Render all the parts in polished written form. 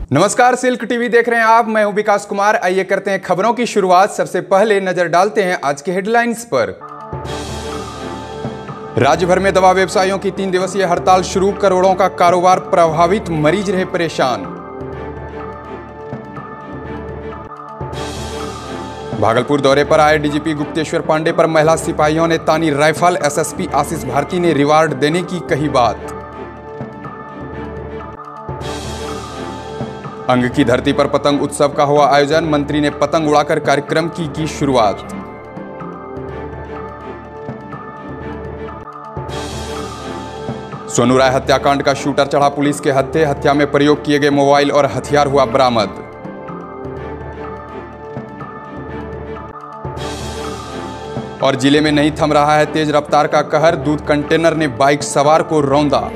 नमस्कार, silk TV देख रहे हैं आप। मैं हूं विकास कुमार। आइए करते हैं खबरों की शुरुआत। सबसे पहले नजर डालते हैं आज के हेडलाइंस पर। राज्य भर में दवा व्यवसायियों की 3 दिवसीय हड़ताल शुरू। करोड़ों का कारोबार प्रभावित, मरीज रहे परेशान। भागलपुर दौरे पर आए डीजीपी गुप्तेश्वर पांडे पर महिला सिपाहियों ने तानी राइफल। एसएसपी आशीष भारती ने रिवार्ड देने की कही बात। अंग की धरती पर पतंग उत्सव का हुआ आयोजन। मंत्री ने पतंग उड़ाकर कार्यक्रम की शुरुआत। सोनू राय हत्याकांड का शूटर चढ़ा पुलिस के हत्थे। हत्या में प्रयोग किए गए मोबाइल और हथियार हुआ बरामद। और जिले में नहीं थम रहा है तेज रफ्तार का कहर। दूध कंटेनर ने बाइक सवार को रौंदा।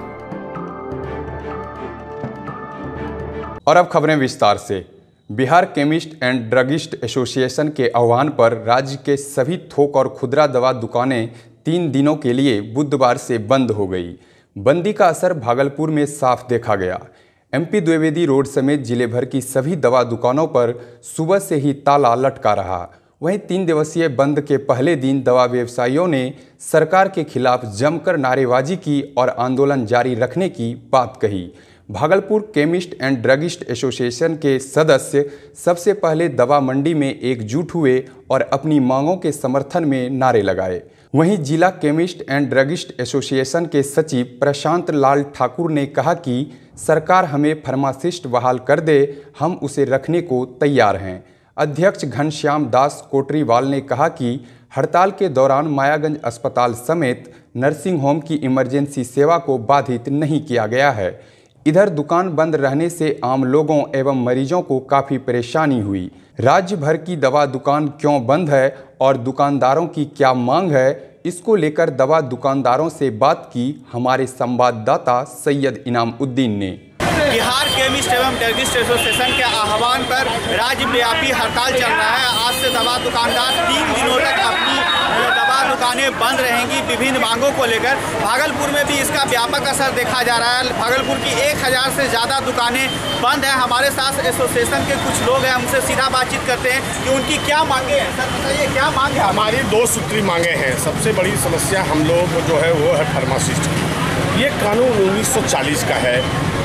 और अब खबरें विस्तार से। Bihar chemist and druggist association के आह्वान पर राज्य के सभी थोक और खुदरा दवा दुकानें 3 दिनों के लिए बुधवार से बंद हो गई। बंदी का असर भागलपुर में साफ देखा गया। एमपी द्विवेदी रोड समेत जिले भर की सभी दवा दुकानों पर सुबह से ही ताला लटका रहा। वहीं 3 दिवसीय बंद के पहले दिन दवा व्यवसायियों ने सरकार के खिलाफ जमकर नारेबाजी की और आंदोलन जारी रखने की बात कही। Bhagalpur chemist and druggist association के सदस्य सबसे पहले दवा मंडी में एकजुट हुए और अपनी मांगों के समर्थन में नारे लगाए। वहीं जिला केमिस्ट एंड ड्रगिस्ट एसोसिएशन के सचिव प्रशांत लाल ठाकुर ने कहा कि सरकार हमें फार्मासिस्ट बहाल कर दे, हम उसे रखने को तैयार हैं। अध्यक्ष घनश्याम दास कोटरीवाल ने कहा कि हड़ताल के दौरान मायागंज अस्पताल समेत नर्सिंग होम की इमरजेंसी सेवा को बाधित नहीं किया गया है। इधर दुकान बंद रहने से आम लोगों एवं मरीजों को काफ़ी परेशानी हुई। राज्य भर की दवा दुकान क्यों बंद है और दुकानदारों की क्या मांग है, इसको लेकर दवा दुकानदारों से बात की हमारे संवाददाता सैयद इनाम उद्दीन ने। बिहार केमिस्ट एवं ड्रगिस्ट एसोसिएशन के आह्वान पर राज्यव्यापी हड़ताल चल रहा है। आज से दवा दुकानदार 3 दिनों तक अपनी दवा दुकानें बंद रहेंगी विभिन्न मांगों को लेकर। भागलपुर में भी इसका व्यापक असर देखा जा रहा है। भागलपुर की 1000 से ज़्यादा दुकानें बंद हैं। हमारे साथ एसोसिएशन के कुछ लोग हैं, हमसे सीधा बातचीत करते हैं कि उनकी क्या मांगे हैं। सर बताइए, क्या मांग है? हमारी 2 सूत्री मांगे हैं। सबसे बड़ी समस्या हम लोग जो है वो है फार्मासिस्ट की। ये कानून 1940 का है,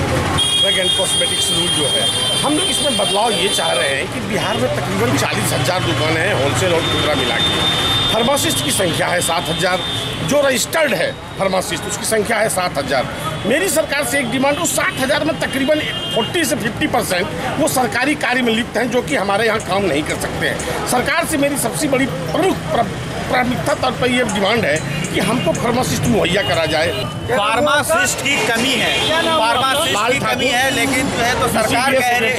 ड्रग एंड कॉस्मेटिक्स रूल जो है। हम लोग इसमें बदलाव ये चाह रहे हैं कि बिहार में तकरीबन 40,000 दुकानें हैं होलसेल और खुदरा मिला के। फार्मासिस्ट की संख्या है 7,000। जो रजिस्टर्ड है फार्मासिस्ट उसकी संख्या है 7,000। मेरी सरकार से एक डिमांड, उस 60,000 में तकरीबन 40 से 50% वो सरकारी कार्य में लिप्त हैं जो कि हमारे यहाँ काम नहीं कर सकते हैं। सरकार से मेरी सबसे बड़ी प्रमुख प्राथमिकता तौर पर ये डिमांड है कि हमको फार्मासिस्ट मुहैया करा जाए। फार्मासिस्ट की कमी है, फार्मासिस्ट की कमी है, लेकिन जो है तो सरकार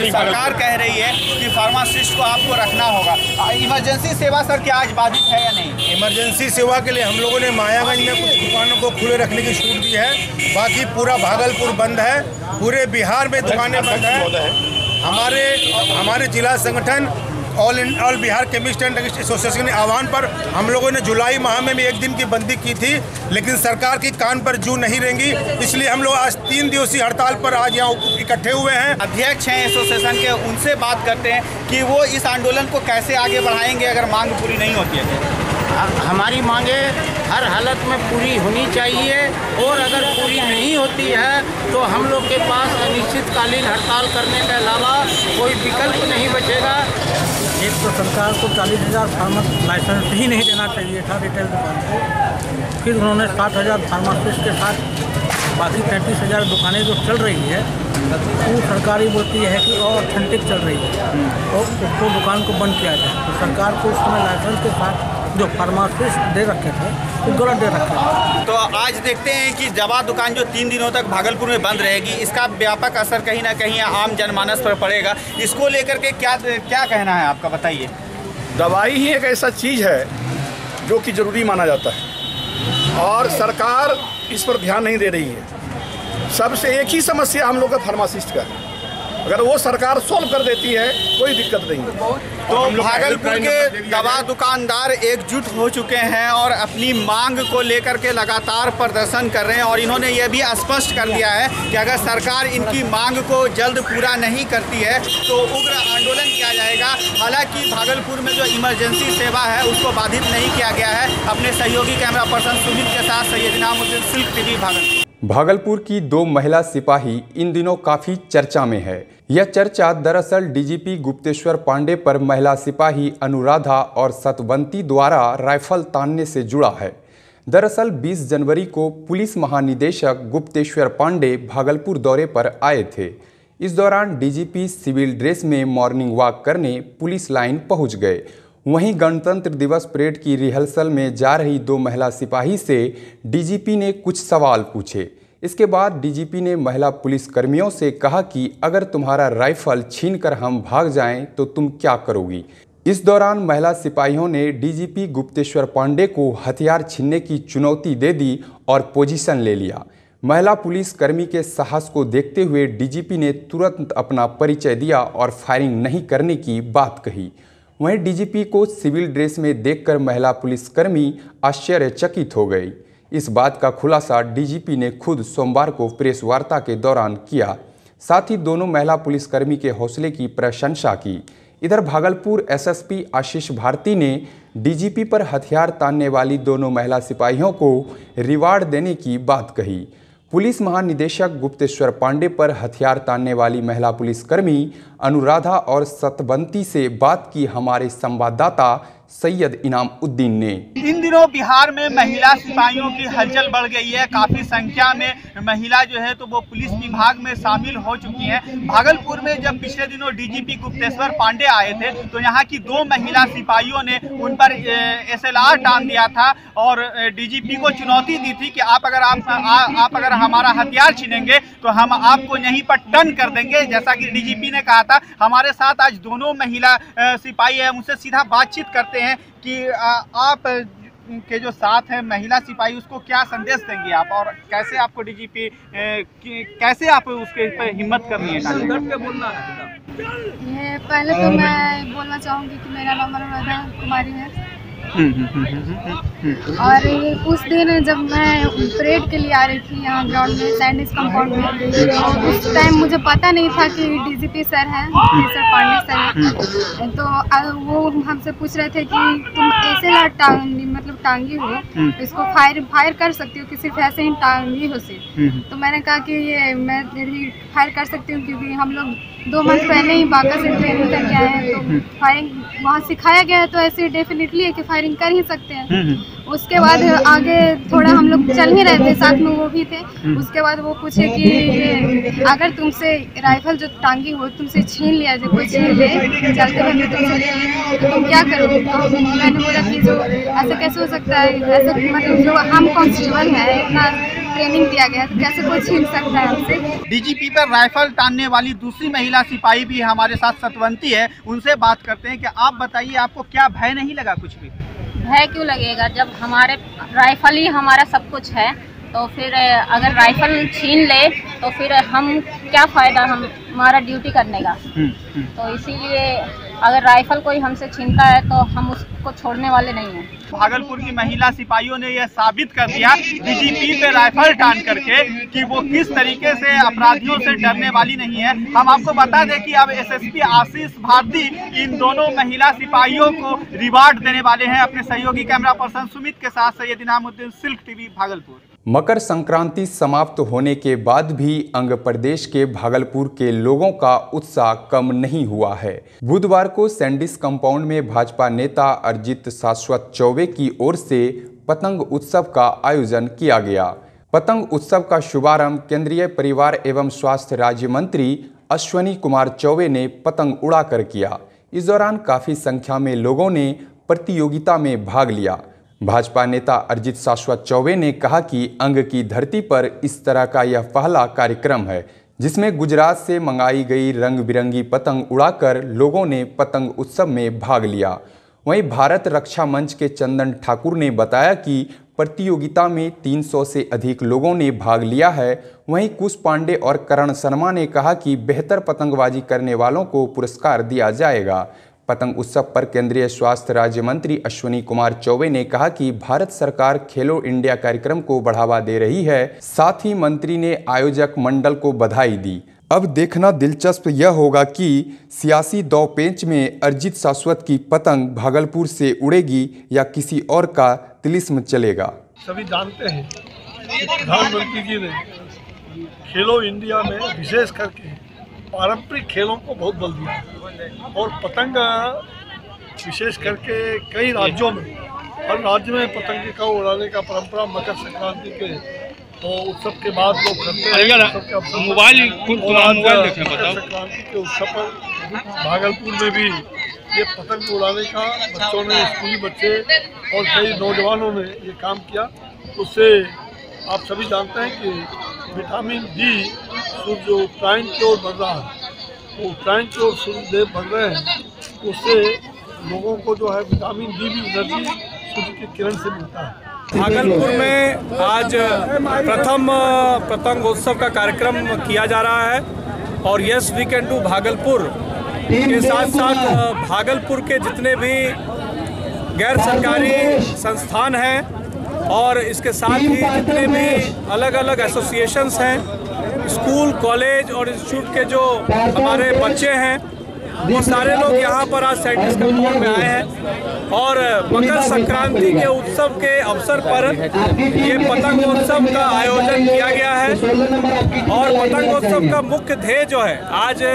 कह रही है कि फार्मासिस्ट को आपको रखना होगा। इमरजेंसी सेवा सर क्या आज बाधित है या नहीं? इमरजेंसी सेवा के लिए हम लोगों ने मायागंज में कुछ दुकानों को खुले रखने की छूट दी है। बाकी पूरा भागलपुर बंद है, पूरे बिहार में दुकानें बंद है। हमारे जिला संगठन all Bihar chemist and druggist association के आह्वान पर हम लोगों ने जुलाई माह में भी 1 दिन की बंदी की थी, लेकिन सरकार की कान पर जू नहीं रेंगी। इसलिए हम लोग आज 3 दिवसीय हड़ताल पर आज यहाँ इकट्ठे हुए हैं। अध्यक्ष हैं एसोसिएशन के, उनसे बात करते हैं कि वो इस आंदोलन को कैसे आगे बढ़ाएंगे अगर मांग पूरी नहीं होती है। हमारी मांगे हर हालत में पूरी होनी चाहिए और अगर पूरी नहीं होती है तो हम लोग के पास अनिश्चितकालीन हड़ताल करने के अलावा कोई विकल्प नहीं बचेगा। एक तो सरकार को 40,000 फार्मासिस्ट लाइसेंस ही नहीं देना चाहिए था रिटेल दुकान को। फिर उन्होंने 60,000 फार्मासिस्ट के साथ बाकी 35,000 दुकानें जो चल रही है वो सरकारी बोलती है कि और ऑथेंटिक चल रही है और उसको दुकान को बंद किया जाए। तो सरकार को उस समय लाइसेंस के साथ जो फार्मासिस्ट दे रखे थे वो गलत दे रखे थे। तो आज देखते हैं कि दवा दुकान जो 3 दिनों तक भागलपुर में बंद रहेगी, इसका व्यापक असर कहीं ना कहीं आम जनमानस पर पड़ेगा। इसको लेकर के क्या कहना है आपका, बताइए। दवाई ही एक ऐसा चीज़ है जो कि ज़रूरी माना जाता है और सरकार इस पर ध्यान नहीं दे रही है। सबसे एक ही समस्या हम लोग का फार्मासिस्ट का है। अगर वो सरकार सॉल्व कर देती है कोई दिक्कत नहीं है। तो भागलपुर के दवा दुकानदार एकजुट हो चुके हैं और अपनी मांग को लेकर के लगातार प्रदर्शन कर रहे हैं और इन्होंने ये भी स्पष्ट कर दिया है कि अगर सरकार इनकी मांग को जल्द पूरा नहीं करती है तो उग्र आंदोलन किया जाएगा। हालांकि भागलपुर में जो इमरजेंसी सेवा है उसको बाधित नहीं किया गया है। अपने सहयोगी कैमरा पर्सन सुमित के साथ सैयद इनामुद्दीन, सिल्क टीवी, भागलपुर। भागलपुर की 2 महिला सिपाही इन दिनों काफी चर्चा में है। यह चर्चा दरअसल डीजीपी गुप्तेश्वर पांडे पर महिला सिपाही अनुराधा और सतवंती द्वारा राइफल तानने से जुड़ा है। दरअसल 20 जनवरी को पुलिस महानिदेशक गुप्तेश्वर पांडे भागलपुर दौरे पर आए थे। इस दौरान डीजीपी सिविल ड्रेस में मॉर्निंग वॉक करने पुलिस लाइन पहुंच गए। वहीं गणतंत्र दिवस परेड की रिहर्सल में जा रही 2 महिला सिपाही से डीजीपी ने कुछ सवाल पूछे। इसके बाद डीजीपी ने महिला पुलिस कर्मियों से कहा कि अगर तुम्हारा राइफल छीनकर हम भाग जाएं तो तुम क्या करोगी। इस दौरान महिला सिपाहियों ने डीजीपी गुप्तेश्वर पांडे को हथियार छीनने की चुनौती दे दी और पोजीशन ले लिया। महिला पुलिस कर्मी के साहस को देखते हुए डीजीपी ने तुरंत अपना परिचय दिया और फायरिंग नहीं करने की बात कही। वहीं डीजीपी को सिविल ड्रेस में देखकर महिला पुलिसकर्मी आश्चर्यचकित हो गई। इस बात का खुलासा डीजीपी ने खुद सोमवार को प्रेस वार्ता के दौरान किया। साथ ही दोनों महिला पुलिसकर्मी के हौसले की प्रशंसा की। इधर भागलपुर एसएसपी आशीष भारती ने डीजीपी पर हथियार तानने वाली दोनों महिला सिपाहियों को रिवार्ड देने की बात कही। पुलिस महानिदेशक गुप्तेश्वर पांडे पर हथियार तानने वाली महिला पुलिसकर्मी अनुराधा और सतवंती से बात की हमारे संवाददाता सैयद इनामुद्दीन ने। इन दिनों बिहार में महिला सिपाहियों की हलचल बढ़ गई है। काफ़ी संख्या में महिला जो है तो वो पुलिस विभाग में शामिल हो चुकी हैं। भागलपुर में जब पिछले दिनों डीजीपी गुप्तेश्वर पांडे आए थे तो यहाँ की 2 महिला सिपाहियों ने उन पर SLR टांग दिया था और डीजीपी को चुनौती दी थी कि आप अगर हमारा हथियार छीनेंगे तो हम आपको यहीं पर टर्न कर देंगे। जैसा कि डीजीपी ने कहा था, हमारे साथ आज दोनों महिला सिपाही है, उनसे सीधा बातचीत करते हैं कि आप के जो साथ है महिला सिपाही उसको क्या संदेश देंगे आप, और कैसे आपको डीजीपी कैसे आप उसके पर हिम्मत करनी है। ये पहले तो मैं बोलना चाहूँगी कि मेरा नाम अनुराधा कुमारी है और उस दिन जब मैं परेड के लिए आ रही थी यहाँ ग्राउंड में सैंडिस कंपाउंड में, तो उस टाइम मुझे पता नहीं था कि डीजीपी सर हैं, सर पांडे सर हैं। तो वो हमसे पूछ रहे थे कि तुम ऐसे टांगी हो तो इसको फायर कर सकती हो कि सिर्फ ऐसे ही टांगी हो सिर्फ। तो मैंने कहा कि ये मैं यदि फायर कर सकती हूँ क्योंकि हम लोग 2 मंथ पहले ही बाका से ट्रेनिंग करके आए हैं, तो फायरिंग वहाँ सिखाया गया है, तो ऐसे डेफिनेटली है कि फायरिंग कर ही सकते हैं। उसके बाद आगे थोड़ा हम लोग चल ही रहे थे, साथ में वो भी थे। उसके बाद वो पूछे कि अगर तुमसे राइफल जो टांगी हो तुमसे छीन लिया जाए, कोई छीन ले चलते रहते तुमसे, तो तुम क्या करोगे। तो मैंने बोला कि जो ऐसा कैसे हो सकता है, ऐसे मतलब जो हम कांस्टेबल है, इतना ट्रेनिंग दिया गया तो कैसे कोई छीन सकता है हमसे। डीजीपी पर राइफल तानने वाली दूसरी महिला सिपाही भी हमारे साथ सतवंती है, उनसे बात करते हैं कि आप बताइए आपको क्या भय नहीं लगा कुछ भी। भय क्यों लगेगा जब हमारे राइफल ही हमारा सब कुछ है, तो फिर अगर राइफल छीन ले तो फिर हम क्या फ़ायदा हमारा ड्यूटी करने का। तो इसीलिए अगर राइफल कोई हमसे छीनता है तो हम उसको छोड़ने वाले नहीं हैं। भागलपुर की महिला सिपाहियों ने यह साबित कर दिया डीजीपी पे राइफल टान करके कि वो किस तरीके से अपराधियों से डरने वाली नहीं है। हम आपको बता दें कि अब एसएसपी आशीष भारती इन दोनों महिला सिपाहियों को रिवार्ड देने वाले हैं। अपने सहयोगी कैमरा पर्सन सुमित के साथ सैयद इनामुद्दीन, सिल्क टीवी, भागलपुर। मकर संक्रांति समाप्त होने के बाद भी अंग प्रदेश के भागलपुर के लोगों का उत्साह कम नहीं हुआ है। बुधवार को सैंडिस कंपाउंड में भाजपा नेता अरिजीत शाश्वत चौबे की ओर से पतंग उत्सव का आयोजन किया गया। पतंग उत्सव का शुभारंभ केंद्रीय परिवार एवं स्वास्थ्य राज्य मंत्री अश्विनी कुमार चौबे ने पतंग उड़ाकर किया। इस दौरान काफ़ी संख्या में लोगों ने प्रतियोगिता में भाग लिया। भाजपा नेता अरिजीत शाश्वत चौबे ने कहा कि अंग की धरती पर इस तरह का यह पहला कार्यक्रम है जिसमें गुजरात से मंगाई गई रंग बिरंगी पतंग उड़ाकर लोगों ने पतंग उत्सव में भाग लिया। वहीं भारत रक्षा मंच के चंदन ठाकुर ने बताया कि प्रतियोगिता में 300 से अधिक लोगों ने भाग लिया है। वहीं कुश पांडे और करण शर्मा ने कहा कि बेहतर पतंगबाजी करने वालों को पुरस्कार दिया जाएगा। पतंग उत्सव पर केंद्रीय स्वास्थ्य राज्य मंत्री अश्विनी कुमार चौबे ने कहा कि भारत सरकार खेलो इंडिया कार्यक्रम को बढ़ावा दे रही है। साथ ही मंत्री ने आयोजक मंडल को बधाई दी। अब देखना दिलचस्प यह होगा कि सियासी दांवपेच में अर्जित शाश्वत की पतंग भागलपुर से उड़ेगी या किसी और का तिलिस्म चलेगा। सभी जानते हैं कि प्रधानमंत्री जी ने खेलो इंडिया में विशेष करके पारंपरिक खेलों को बहुत बल दिया और पतंग विशेष करके कई राज्यों में, हर राज्य में पतंग का उड़ाने का परंपरा मकर संक्रांति के उत्सव के बाद लोग करते हैं। मोबाइल संक्रांति के उत्सव पर भागलपुर में भी ये पतंग उड़ाने का बच्चों ने, स्कूली बच्चे और कई नौजवानों ने ये काम किया। उससे आप सभी जानते हैं कि विटामिन डी सूर्य उत्तरायण की ओर बढ़ रहा है, तो उत्तरायण की ओर सूर्यदेव बढ़ रहे हैं, उससे लोगों को जो है विटामिन डी भी एनर्जी सूर्य की किरण से मिलता है। भागलपुर में आज प्रथम पतंग उत्सव का कार्यक्रम किया जा रहा है और yes we can do Bhagalpur के साथ साथ भागलपुर के जितने भी गैर सरकारी संस्थान हैं और इसके साथ ही जितने भी अलग अलग एसोसिएशंस हैं, स्कूल, कॉलेज और इंस्टीट्यूट के जो हमारे बच्चे हैं, वो सारे लोग यहाँ पर आज साइंटिस्ट कंपाउंड में आए हैं और मकर संक्रांति के उत्सव के अवसर पर ये पतंगोत्सव का आयोजन किया गया है। और पतंगोत्सव का मुख्य ध्येय जो है, आज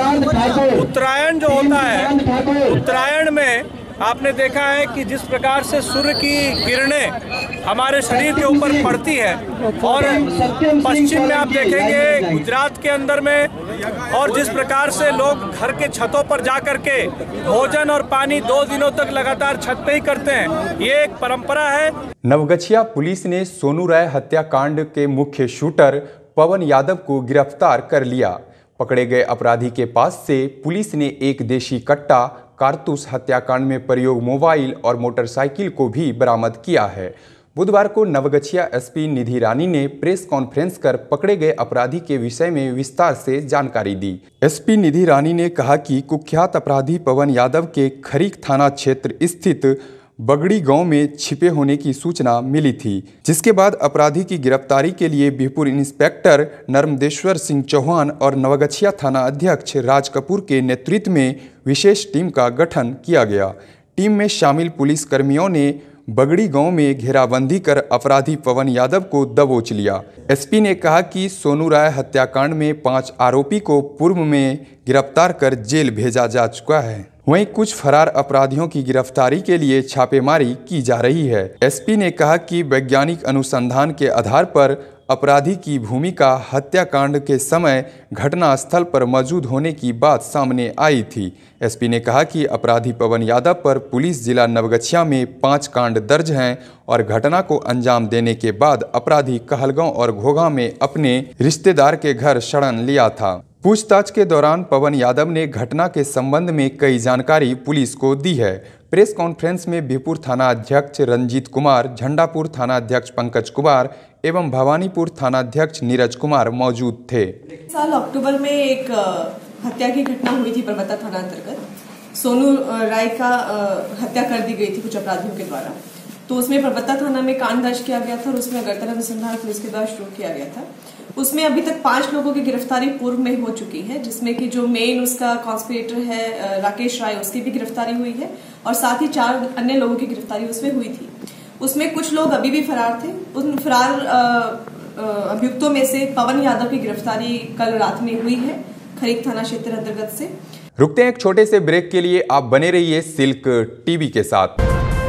उत्तरायण जो होता है, उत्तरायण में आपने देखा है कि जिस प्रकार से सूर्य की किरणें हमारे शरीर के ऊपर पड़ती है और पश्चिम में आप देखेंगे गुजरात के अंदर में, और जिस प्रकार से लोग घर के छतों पर जा कर के भोजन और पानी 2 दिनों तक लगातार छत पे ही करते हैं, ये एक परंपरा है। नवगछिया पुलिस ने सोनू राय हत्याकांड के मुख्य शूटर पवन यादव को गिरफ्तार कर लिया। पकड़े गए अपराधी के पास से पुलिस ने एक देशी कट्टा, कारतूस, हत्याकांड में प्रयोग मोबाइल और मोटरसाइकिल को भी बरामद किया है। बुधवार को नवगछिया एसपी निधि रानी ने प्रेस कॉन्फ्रेंस कर पकड़े गए अपराधी के विषय में विस्तार से जानकारी दी। एसपी निधि रानी ने कहा कि कुख्यात अपराधी पवन यादव के खरीक थाना क्षेत्र स्थित बगड़ी गांव में छिपे होने की सूचना मिली थी, जिसके बाद अपराधी की गिरफ्तारी के लिए बिहपुर इंस्पेक्टर नर्मदेश्वर सिंह चौहान और नवगछिया थाना अध्यक्ष राज कपूर के नेतृत्व में विशेष टीम का गठन किया गया। टीम में शामिल पुलिस कर्मियों ने बगड़ी गांव में घेराबंदी कर अपराधी पवन यादव को दबोच लिया। एसपी ने कहा कि सोनू राय हत्याकांड में 5 आरोपी को पूर्व में गिरफ्तार कर जेल भेजा जा चुका है। वहीं कुछ फरार अपराधियों की गिरफ्तारी के लिए छापेमारी की जा रही है। एसपी ने कहा कि वैज्ञानिक अनुसंधान के आधार पर अपराधी की भूमिका हत्याकांड के समय घटनास्थल पर मौजूद होने की बात सामने आई थी। एसपी ने कहा कि अपराधी पवन यादव पर पुलिस जिला नवगछिया में 5 कांड दर्ज हैं और घटना को अंजाम देने के बाद अपराधी कहलगांव और घोघा में अपने रिश्तेदार के घर शरण लिया था। पूछताछ के दौरान पवन यादव ने घटना के संबंध में कई जानकारी पुलिस को दी है। प्रेस कॉन्फ्रेंस में बिहपुर थाना अध्यक्ष रंजीत कुमार, झंडापुर थाना अध्यक्ष पंकज कुमार एवं भवानीपुर थाना अध्यक्ष नीरज कुमार मौजूद थे। साल अक्टूबर में एक हत्या की घटना हुई थी परबत्ता थाना अंतर्गत। सोनू राय का हत्या कर दी गई थी कुछ अपराधियों के द्वारा, तो उसमें परबत्ता थाना में कांड दर्ज किया गया था और उसमें अगरतला अनुसंधान पुलिस के द्वारा शुरू किया गया था। उसमें अभी तक 5 लोगों की गिरफ्तारी पूर्व में हो चुकी है, जिसमें कि जो मेन उसका कॉन्स्पिरेटर है राकेश राय, उसकी भी गिरफ्तारी हुई है और साथ ही 4 अन्य लोगों की गिरफ्तारी उसमें हुई थी। उसमें कुछ लोग अभी भी फरार थे। उन फरार अभियुक्तों में से पवन यादव की गिरफ्तारी कल रात में हुई है खरीक थाना क्षेत्र अंतर्गत से। रुकते हैं एक छोटे से ब्रेक के लिए, आप बने रहिए सिल्क टीवी के साथ।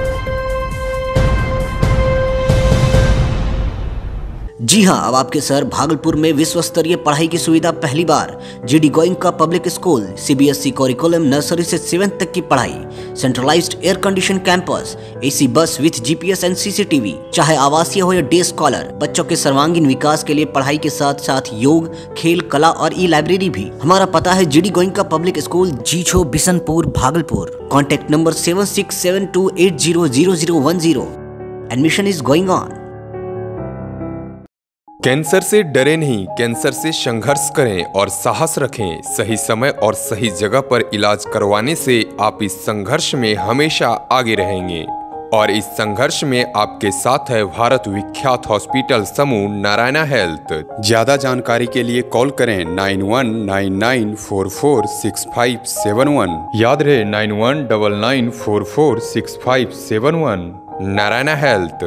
जी हां, अब आपके शहर भागलपुर में विश्व स्तरीय पढ़ाई की सुविधा पहली बार। GD Goenka public school, CBSE curriculum, nursery से 7th तक की पढ़ाई, centralised air condition campus, AC bus with GPS and CCTV. चाहे आवासीय हो या डे स्कॉलर, बच्चों के सर्वांगीण विकास के लिए पढ़ाई के साथ साथ योग, खेल, कला और ई लाइब्रेरी भी। हमारा पता है GD Goenka public school, Jichho, Bishanpur, Bhagalpur. Contact number 7672800010। Admission is going on. Cancer से डरे नहीं, कैंसर से संघर्ष करें और साहस रखें। सही समय और सही जगह पर इलाज करवाने से आप इस संघर्ष में हमेशा आगे रहेंगे। और इस संघर्ष में आपके साथ है भारत विख्यात हॉस्पिटल समूह नारायणा हेल्थ। ज्यादा जानकारी के लिए कॉल करें 9199446571। याद रहे 9199446571। नारायणा हेल्थ।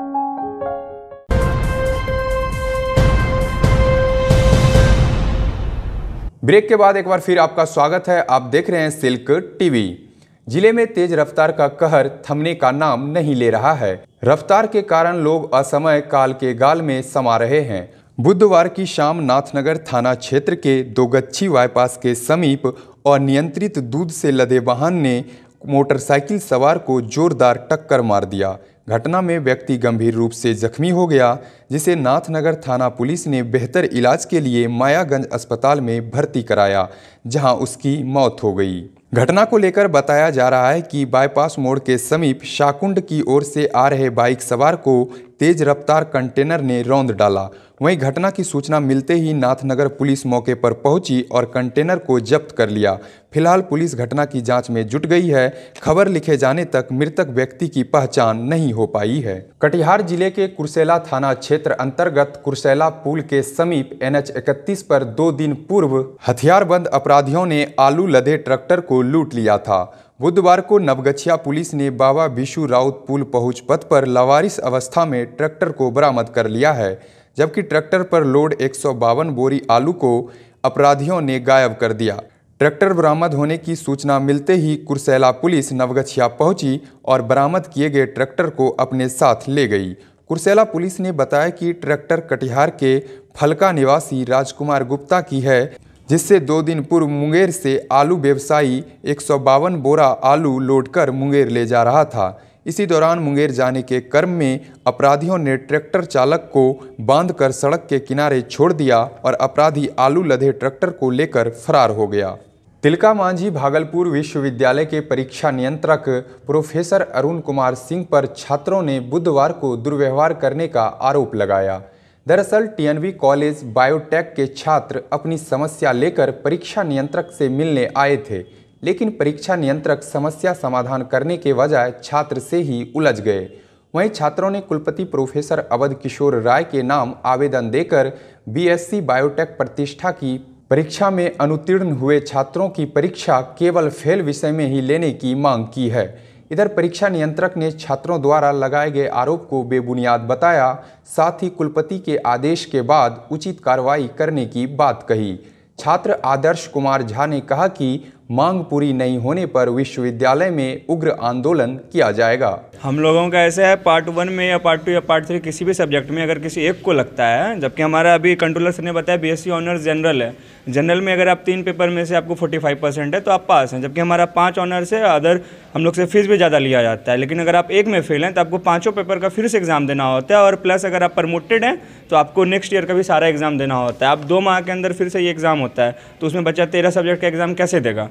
ब्रेक के बाद एक बार फिर आपका स्वागत है। आप देख रहे हैं सिल्क टीवी। जिले में तेज रफ्तार का कहर थमने का नाम नहीं ले रहा है। रफ्तार के कारण लोग असमय काल के गाल में समा रहे हैं। बुधवार की शाम नाथनगर थाना क्षेत्र के दोगच्छी बाईपास के समीप अनियंत्रित दूध से लदे वाहन ने मोटरसाइकिल सवार को जोरदार टक्कर मार दिया। घटना में व्यक्ति गंभीर रूप से जख्मी हो गया, जिसे नाथनगर थाना पुलिस ने बेहतर इलाज के लिए मायागंज अस्पताल में भर्ती कराया, जहां उसकी मौत हो गई। घटना को लेकर बताया जा रहा है कि बाईपास मोड़ के समीप शाकुंड की ओर से आ रहे बाइक सवार को तेज रफ्तार कंटेनर ने रौंद डाला। वहीं घटना की सूचना मिलते ही नाथनगर पुलिस मौके पर पहुंची और कंटेनर को जब्त कर लिया। फिलहाल पुलिस घटना की जांच में जुट गई है। खबर लिखे जाने तक मृतक व्यक्ति की पहचान नहीं हो पाई है। कटिहार जिले के कुर्सेला थाना क्षेत्र अंतर्गत कुर्सेला पुल के समीप NH 31 पर 2 दिन पूर्व हथियारबंद अपराधियों ने आलू लदे ट्रैक्टर को लूट लिया था। बुधवार को नवगछिया पुलिस ने बाबा विशु राउत पुल पहुंच पथ पर लावारिस अवस्था में ट्रैक्टर को बरामद कर लिया है, जबकि ट्रैक्टर पर लोड 152 बोरी आलू को अपराधियों ने गायब कर दिया। ट्रैक्टर बरामद होने की सूचना मिलते ही कुर्सेला पुलिस नवगछिया पहुंची और बरामद किए गए ट्रैक्टर को अपने साथ ले गई। कुर्सेला पुलिस ने बताया कि ट्रैक्टर कटिहार के फलका निवासी राजकुमार गुप्ता की है, जिससे 2 दिन पूर्व मुंगेर से आलू व्यवसायी 152 बोरा आलू लोड कर मुंगेर ले जा रहा था। इसी दौरान मुंगेर जाने के क्रम में अपराधियों ने ट्रैक्टर चालक को बांधकर सड़क के किनारे छोड़ दिया और अपराधी आलू लदे ट्रैक्टर को लेकर फरार हो गया। तिलका मांझी भागलपुर विश्वविद्यालय के परीक्षा नियंत्रक प्रोफेसर अरुण कुमार सिंह पर छात्रों ने बुधवार को दुर्व्यवहार करने का आरोप लगाया। दरअसल TNV कॉलेज बायोटेक के छात्र अपनी समस्या लेकर परीक्षा नियंत्रक से मिलने आए थे, लेकिन परीक्षा नियंत्रक समस्या समाधान करने के बजाय छात्र से ही उलझ गए। वहीं छात्रों ने कुलपति प्रोफेसर अवध किशोर राय के नाम आवेदन देकर BSc बायोटेक प्रतिष्ठा की परीक्षा में अनुत्तीर्ण हुए छात्रों की परीक्षा केवल फेल विषय में ही लेने की मांग की है। इधर परीक्षा नियंत्रक ने छात्रों द्वारा लगाए गए आरोप को बेबुनियाद बताया, साथ ही कुलपति के आदेश के बाद उचित कार्रवाई करने की बात कही। छात्र आदर्श कुमार झा ने कहा कि मांग पूरी नहीं होने पर विश्वविद्यालय में उग्र आंदोलन किया जाएगा। हम लोगों का ऐसा है, पार्ट 1 में या पार्ट 2 या पार्ट 3 किसी भी सब्जेक्ट में अगर किसी एक को लगता है, जबकि हमारा अभी कंट्रोलर सर ने बताया BSc ऑनर्स जनरल है, जनरल में अगर आप 3 पेपर में से आपको 45% है तो आप पास हैं, जबकि हमारा 5 ऑनर्स है। अदर हम लोग से फीस भी ज़्यादा लिया जाता है, लेकिन अगर आप एक में फेल हैं तो आपको 5 पेपर का फिर से एग्ज़ाम देना होता है, और प्लस अगर आप प्रमोटेड हैं तो आपको नेक्स्ट ईयर का भी सारा एग्ज़ाम देना होता है। आप 2 माह के अंदर फिर से ये एग्ज़ाम होता है, तो उसमें बच्चा 13 सब्जेक्ट का एग्ज़ाम कैसे देगा?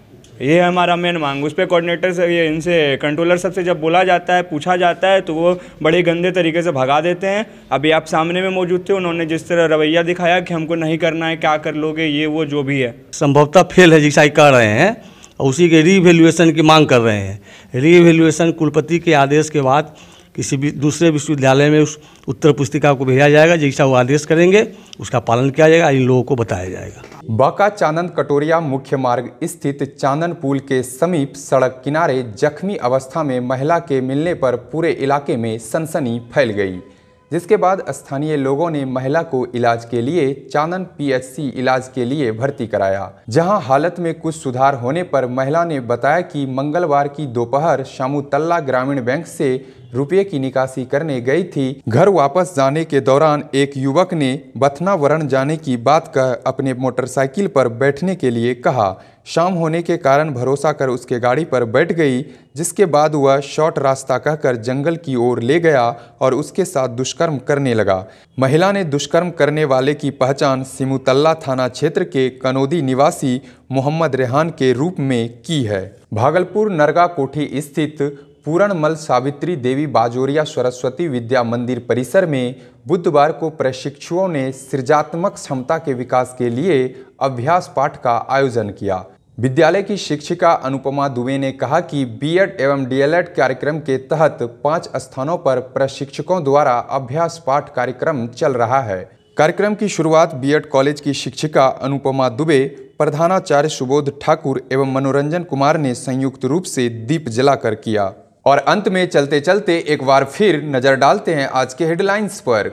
ये है हमारा मेन मांग। उस पर कोऑर्डिनेटर से, ये इनसे कंट्रोलर सबसे जब बोला जाता है, पूछा जाता है, तो वो बड़े गंदे तरीके से भगा देते हैं। अभी आप सामने में मौजूद थे, उन्होंने जिस तरह रवैया दिखाया कि हमको नहीं करना है, क्या कर लोगे, ये वो जो भी है, संभवतः फेल है जैसा कह रहे हैं, और उसी के रीवैल्यूएशन की मांग कर रहे हैं। रीवैल्यूएशन कुलपति के आदेश के बाद किसी भी दूसरे विश्वविद्यालय में उस उत्तर पुस्तिका को भेजा जाएगा, जैसा वो आदेश करेंगे उसका पालन किया जाएगा, इन लोगों को बताया जाएगा। बांका चांदन कटोरिया मुख्य मार्ग स्थित चांदन पुल के समीप सड़क किनारे जख्मी अवस्था में महिला के मिलने पर पूरे इलाके में सनसनी फैल गई, जिसके बाद स्थानीय लोगों ने महिला को इलाज के लिए चांदन PHC इलाज के लिए भर्ती कराया, जहां हालत में कुछ सुधार होने पर महिला ने बताया कि मंगलवार की दोपहर शामुतल्ला ग्रामीण बैंक से रुपये की निकासी करने गई थी। घर वापस जाने के दौरान एक युवक ने बथनावरण जाने की बात कह अपने मोटरसाइकिल पर बैठने के लिए कहा। शाम होने के कारण भरोसा कर उसके गाड़ी पर बैठ गई, जिसके बाद वह शॉर्ट रास्ता कहकर जंगल की ओर ले गया और उसके साथ दुष्कर्म करने लगा। महिला ने दुष्कर्म करने वाले की पहचान सिमुतल्ला थाना क्षेत्र के कनौदी निवासी मोहम्मद रेहान के रूप में की है। भागलपुर नरगा कोठी स्थित पूरणमल सावित्री देवी बाजोरिया सरस्वती विद्या मंदिर परिसर में बुधवार को प्रशिक्षुओं ने सृजनात्मक क्षमता के विकास के लिए अभ्यास पाठ का आयोजन किया। विद्यालय की शिक्षिका अनुपमा दुबे ने कहा कि बीएड एवं डीएलएड कार्यक्रम के तहत 5 स्थानों पर प्रशिक्षकों द्वारा अभ्यास पाठ कार्यक्रम चल रहा है। कार्यक्रम की शुरुआत बीएड कॉलेज की शिक्षिका अनुपमा दुबे, प्रधानाचार्य सुबोध ठाकुर एवं मनोरंजन कुमार ने संयुक्त रूप से दीप जलाकर किया। और अंत में चलते चलते एक बार फिर नजर डालते हैं आज के हेडलाइंस पर।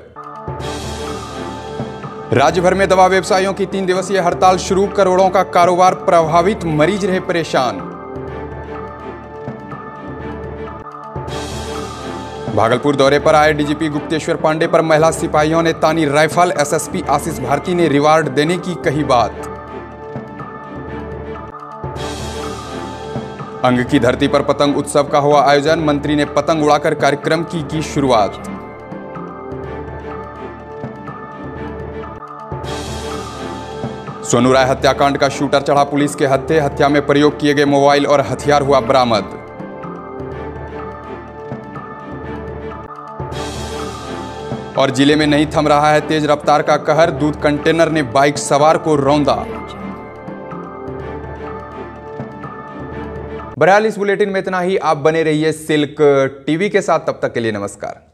राज्य भर में दवा व्यवसायियों की 3 दिवसीय हड़ताल शुरू, करोड़ों का कारोबार प्रभावित, मरीज रहे परेशान। भागलपुर दौरे पर आए डीजीपी गुप्तेश्वर पांडे पर महिला सिपाहियों ने तानी राइफल, एसएसपी आशीष भारती ने रिवार्ड देने की कही बात। अंग की धरती पर पतंग उत्सव का हुआ आयोजन, मंत्री ने पतंग उड़ाकर कार्यक्रम की शुरुआत। सोनू राय हत्याकांड का शूटर चढ़ा पुलिस के हत्थे, हत्या में प्रयोग किए गए मोबाइल और हथियार हुआ बरामद। और जिले में नहीं थम रहा है तेज रफ्तार का कहर, दूध कंटेनर ने बाइक सवार को रौंदा। बहरहाल इस बुलेटिन में इतना ही। आप बने रहिए सिल्क टीवी के साथ, तब तक के लिए नमस्कार।